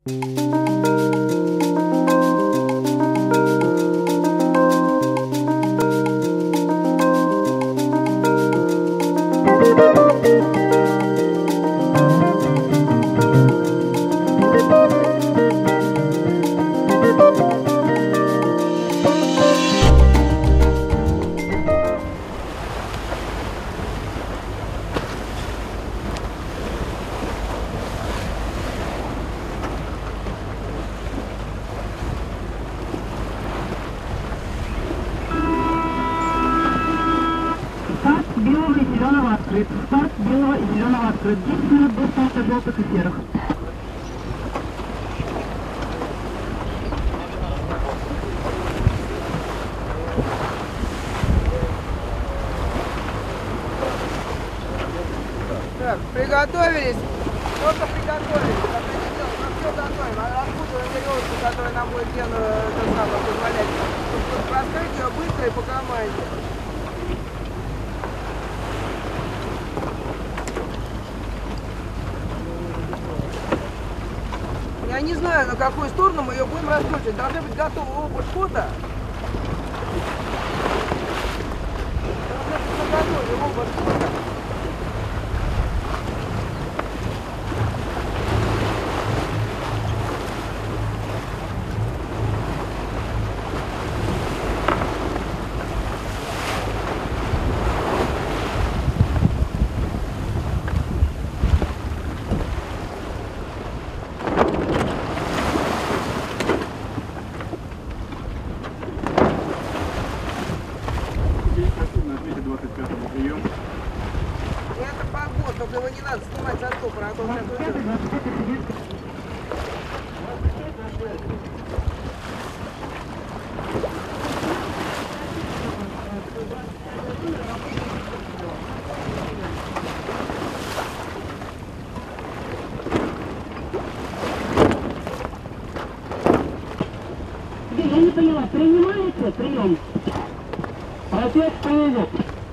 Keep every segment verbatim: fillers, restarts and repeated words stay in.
Старт белого и зеленого открыт. десять минут до старта желтых и серых. Так, приготовились. Просто приготовились. Мы все готовим. Распутываем веревочку, которая нам будет пену позволять раскрыть ее быстро и по команде. Я не знаю, на какую сторону мы ее будем раскручивать. Должны быть готовы оба шкота. Должны быть готовы оба шкота. Это погод, только его не надо снимать со стопора, а то сейчас уйдет. Я не поняла, принимается прием? Протест принят.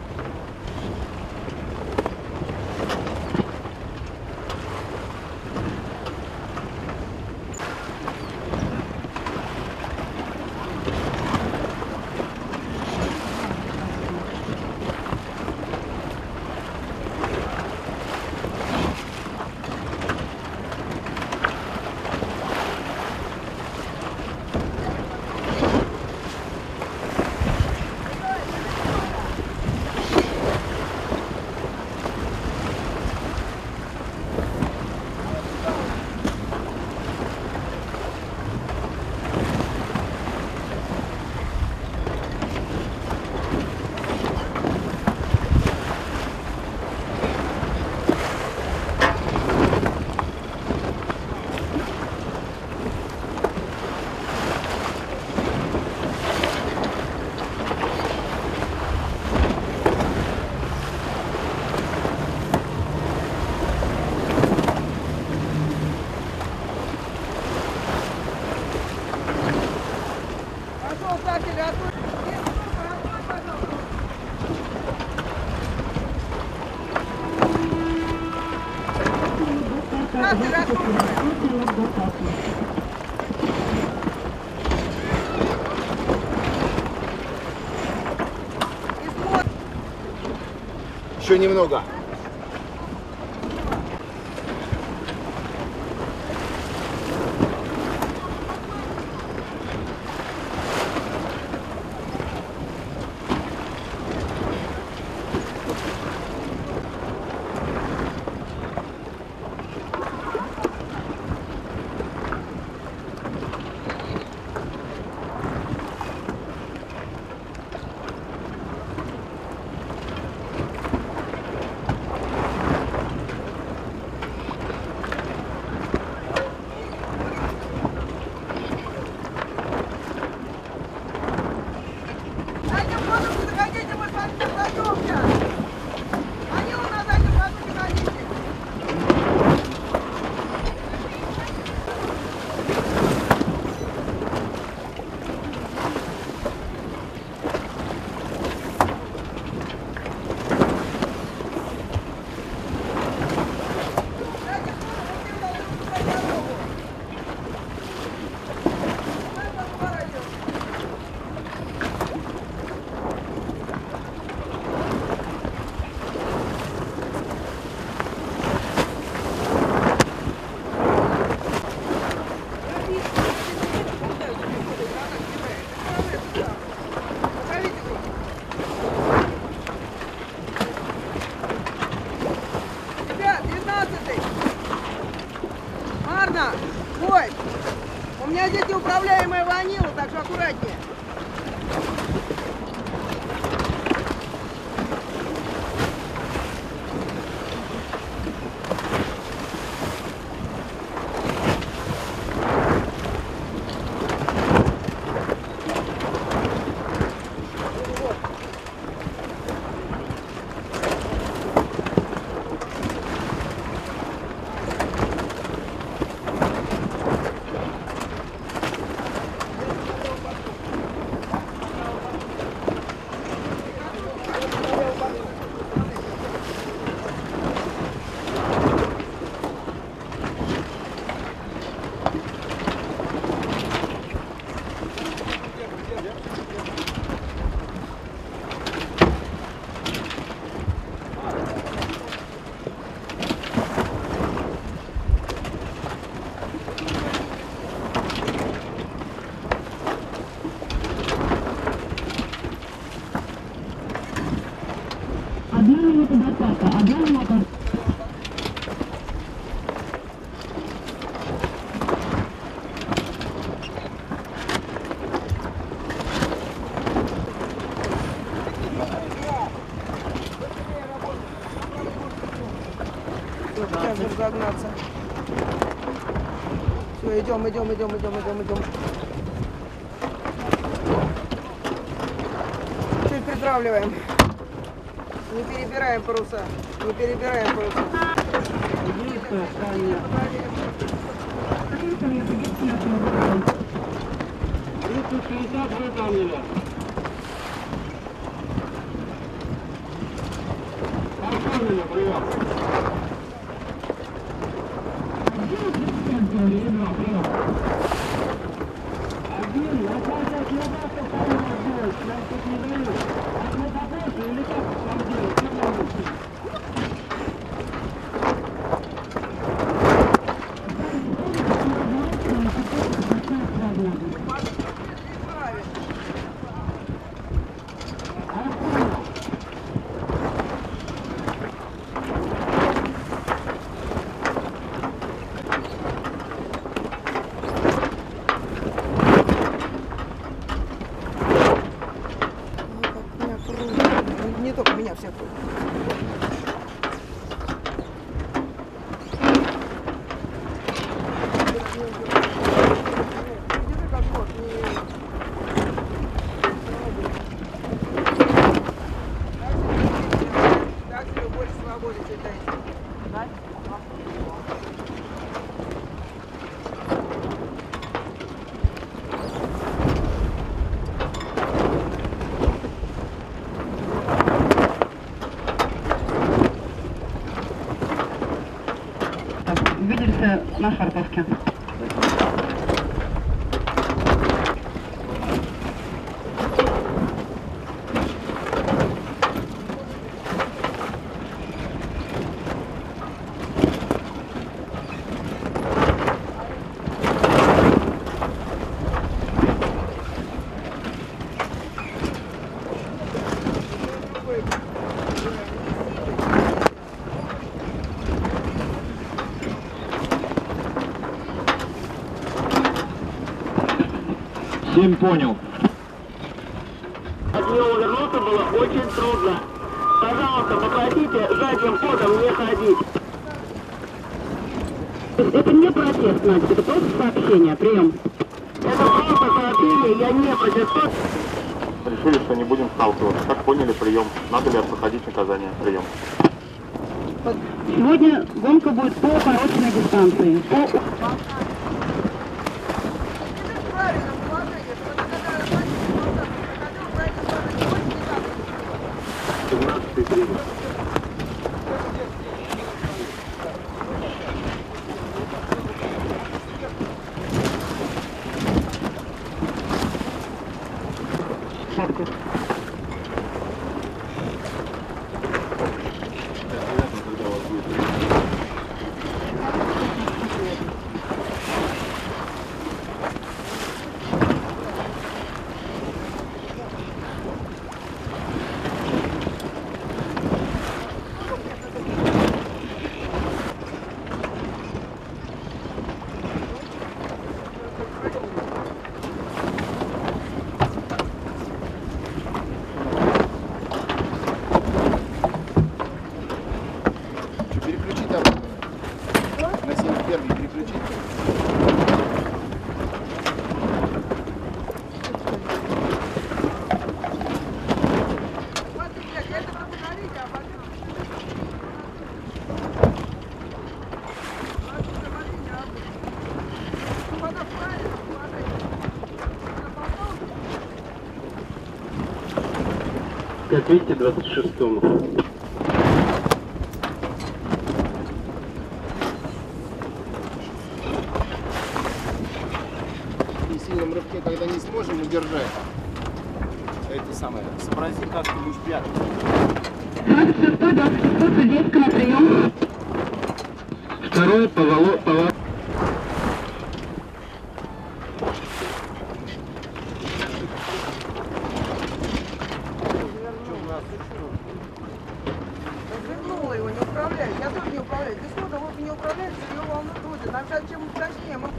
Еще немного. Ой, у меня здесь неуправляемая ванила, так что аккуратнее. Одна минута до старта. Одна минута. Сейчас разогнаться. Все, идем, идем, идем, идем, идем, идем. Чуть притравливаем. Не перебираем паруса. Не перебираем паруса. тридцать шестьдесят выполнили. Оформили, прием. Один, я сейчас не даст, что второй сделать. Я тут не даю. Одно попозже или как там делать? Что там лучше? Не только меня, всех. Так себе больше свободы читайте. Увиделся на Харьковке. Семь понял. От нее увернуться было очень трудно. Пожалуйста, попросите задним ходом не ходить. Это не протест, Надя, это просто сообщение, прием. Это просто сообщение, я не протестую. Решили, что не будем сталкиваться. Как поняли, прием. Надо ли проходить наказание? Прием. Сегодня гонка будет по укороченной дистанции. По... Правильно, положение, что когда значит, проходил правильно стороны, не так. семнадцатый тридцать. Господа, правильно, смотрите. Как видите, двадцать шестому. При сильном рывке, когда не сможем удержать, это самое, сообрази, как ты будешь пятый. Второй поворот, поворот. Развернула его, не управляет. Я тоже не управляю. Кислота вот не управляется, ее волну крутит. Нам сейчас чем точнее мы...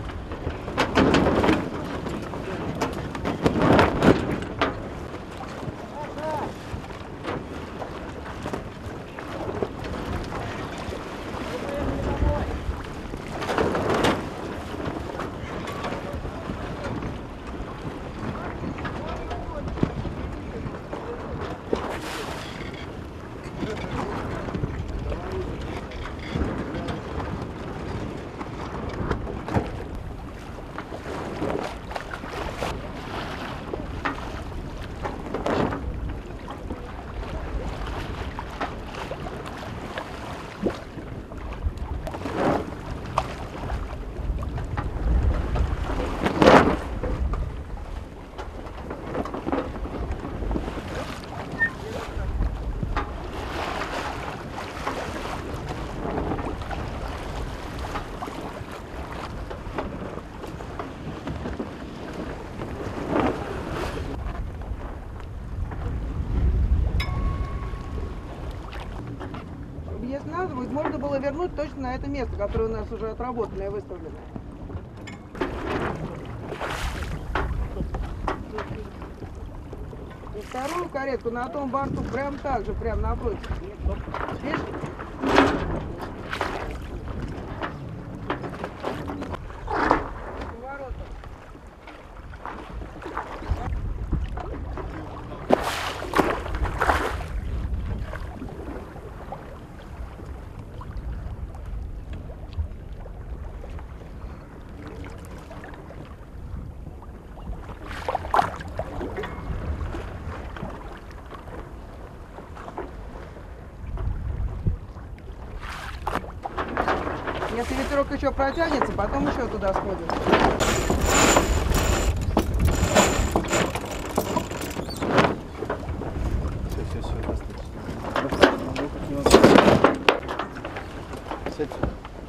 Если надо, будет, можно было вернуть точно на это место, которое у нас уже отработанное и выставленное. И вторую каретку на том борту прям так же, прям напротив. Видишь? Поворотом. Если ветерок еще протянется, потом еще туда сходим. Все, все, все, достаточно.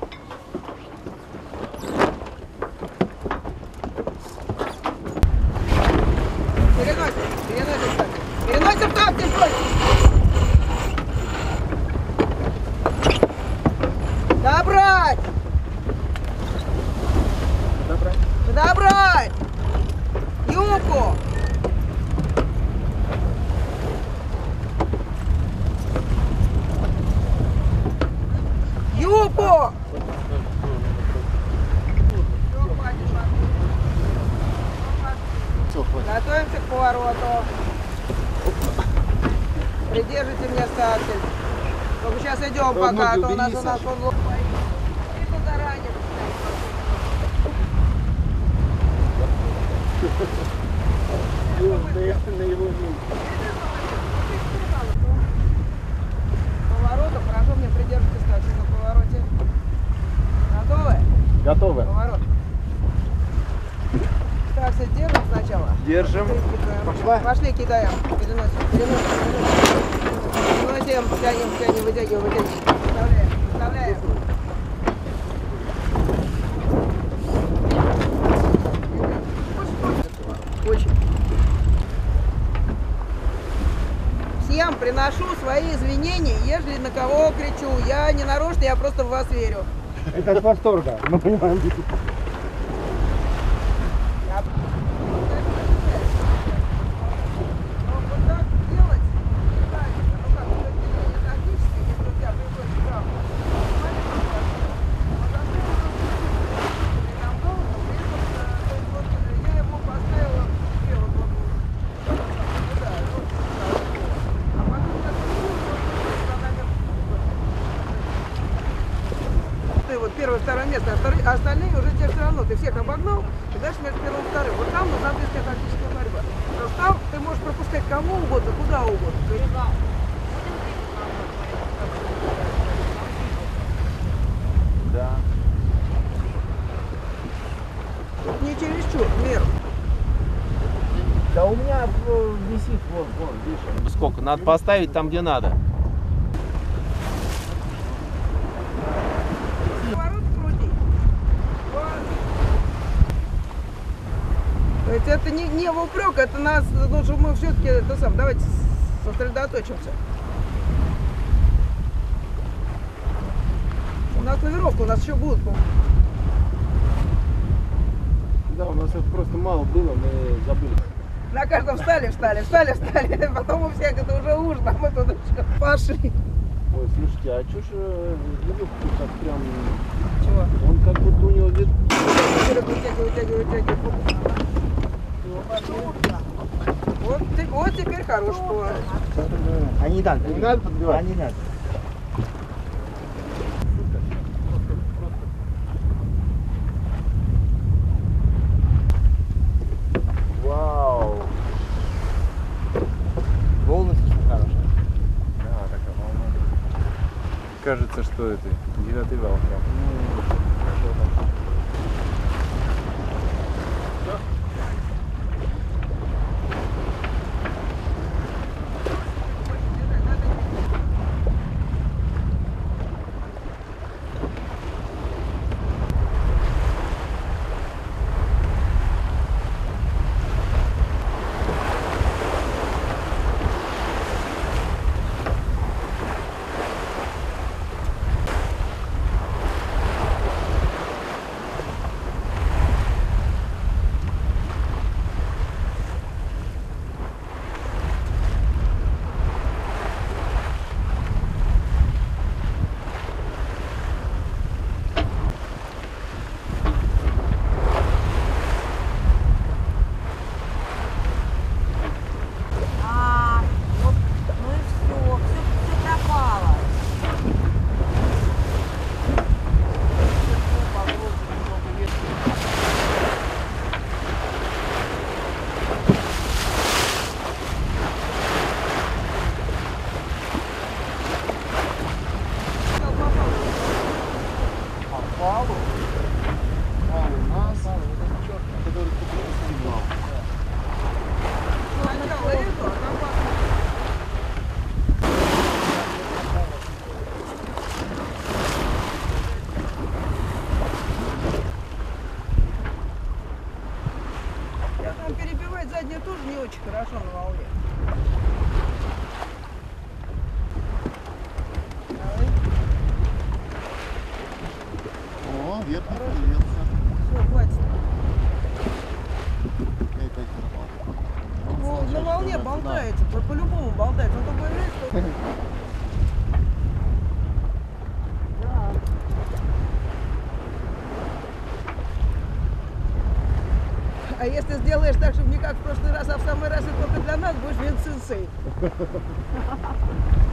Переносим, переносим так. Переносим так, ты против. Добрать! Добрать. Добрать! Юбку! Юбку! Все, хватит. Готовимся к повороту. Придержите мне стаксель. Только сейчас идем Да, пока, а ноги то у нас убери, у нас Саша. он лопает. И заранее. На его месте. Поворотом, хорошо мне придержите стаксель на повороте. Готовы? Готовы. Поворот. Стаксель держим сначала. Держим. Пошла. Пошли, кидаем. Переносим, переносим, переносим. Переносим, тянем, тянем, вытягиваем, вытягиваем. Вставляем, вставляем. Очень. Всем приношу свои извинения, ежели на кого кричу. Я не нарочно, я просто в вас верю. Это от восторга, мы понимаем. Я- Но вот так делать неправильно. Ну как, это не тактически, если у тебя приходит правда. Я ему поставила вот, вот, сюда, вот, а потом так ты вот первое, второе место, а вторые- а остальные уже те все равно равно ты всех обогнал, и дальше между первым и вторым. Вот там нужна близкая тактическая борьба. Потому что там ты можешь пропускать кому угодно, куда угодно. То есть Да. тут не чересчур, в меру. Да у меня э, висит, вон, вон, видишь. Сколько? Надо поставить там, где надо. Поворот крути. Вот. То есть это не, не в упрек, это нас, ну, что мы все-таки, это сам, давайте сосредоточимся. У нас лавировка, у нас еще будут, по-моему. Да, у нас это просто мало было, мы забыли. На каждом встали, встали, встали, встали. Потом у всех это уже ужин, а мы тут еще пошли. Ой, слушайте, а чё ж э, веревку так прям... Чего? Он как будто у него вид... Вытягивай, вытягивай, вытягивай. Вот, те- вот теперь хороший поворот. А не надо, не надо подбивать? А не надо. Вау! Волны слишком хорошие. Да, такая волна. Кажется, что это девятый вал прям. А, вот, ну и все, все, все пропало. Валу? Вал у нас, который купил вал. Сначала это, а там потом. Я там перебивать заднюю тоже не очень хорошо на волне. Давай. О, ветка рвется. Все, хватит. И опять пропал. Ну, на волне болтается, по- по-любому болтается. Он только появляется, то... Да. А если сделаешь так, чтобы не как в прошлый раз, а в самый раз и только для нас, будешь вин-сенсей.